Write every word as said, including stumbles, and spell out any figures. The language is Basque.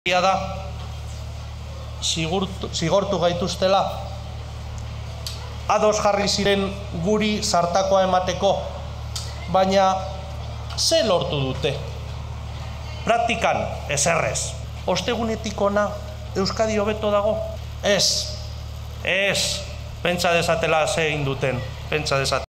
da zigortu, zigortu gaituztela, ados jarri ziren guri zartakoa emateko, baina ze lortu dute? Praktikan, ezerrez. Ostegunetik ona Euskadi hobeto dago? Ez, ez, pentsa dezatela ze egin duten, pentsa dezatela.